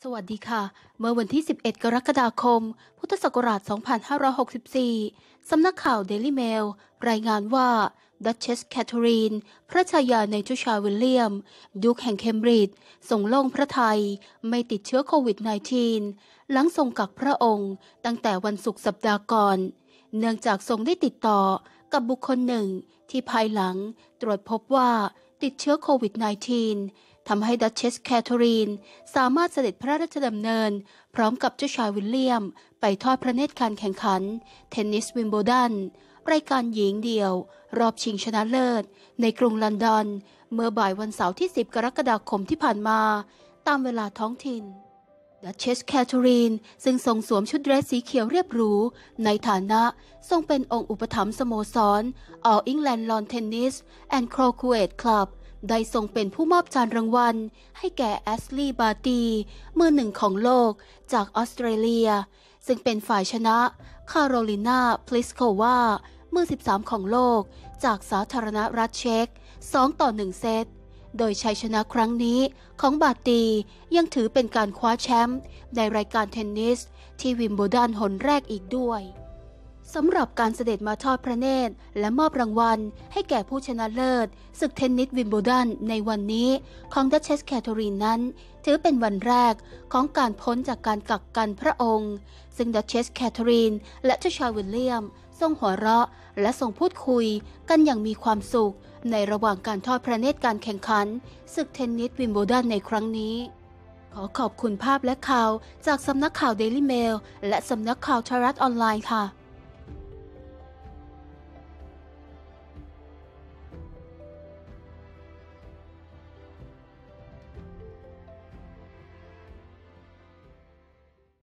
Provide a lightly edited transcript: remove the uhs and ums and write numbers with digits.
สวัสดีค่ะ เมื่อวันที่ 11 กรกฎาคม พุทธศักราช 2564 สำนักข่าว Daily Mail รายงานว่า ดัชเชส แคทเธอรีน พระชายาในเจ้าชายวิลเลียม ดูคแห่งเคมบริดจ์ทรงโล่งพระทัยไม่ติดเชื้อโควิด -19 หลังทรงกักพระองค์ตั้งแต่วันศุกร์สัปดาห์ก่อน เนื่องจากทรงได้ติดต่อกับบุคคลหนึ่งที่ภายหลังตรวจพบว่าติดเชื้อโควิด -19 ทำให้ดัชเชส แคทเธอรีนสามารถเสด็จพระราชดำเนินพร้อมกับเจ้าชายวิลเลียมไปทอดพระเนตรการแข่งขันเทนนิสวิมเบิลดันรายการหญิงเดี่ยวรอบชิงชนะเลิศในกรุงลอนดอนเมื่อบ่ายวันเสาร์ที่ 10 กรกฎาคมที่ผ่านมาตามเวลาท้องถิ่นดัชเชส แคทเธอรีนซึ่งทรงสวมชุดเดรสสีเขียวเรียบหรูในฐานะทรงเป็นองค์อุปถัมภ์สโมสร All England Lawn Tennis and Croquet Club ได้ทรงเป็นผู้มอบจานรางวัลให้แก่แอชลีย์ บาร์ตีมือหนึ่งของโลกจากออสเตรเลียซึ่งเป็นฝ่ายชนะคาโรลินา พลิสโความือ 13 ของโลกจากสาธารณรัฐเช็ก 2-1 เซตโดยชัยชนะครั้งนี้ของบาร์ตียังถือเป็นการคว้าแชมป์ในรายการเทนนิสที่วิมเบิลดันหนแรกอีกด้วยสำหรับการเสด็จมาทอดพระเนตรและมอบรางวัลให้แก่ผู้ชนะเลิศศึกเทนนิสวิมเบิลดันในวันนี้ของดัชเชส แคทเธอรีนนั้นถือเป็นวันแรกของการพ้นจากการกักกันพระองค์ซึ่งดัชเชส แคทเธอรีนและเจ้าชายวิลเลียมทรงหัวเราะและทรงพูดคุยกันอย่างมีความสุขในระหว่างการทอดพระเนตรการแข่งขันศึกเทนนิสวิมเบิลดันในครั้งนี้ขอขอบคุณภาพและข่าวจากสำนักข่าว Daily Mail และสำนักข่าวไทยรัฐออนไลน์ค่ะ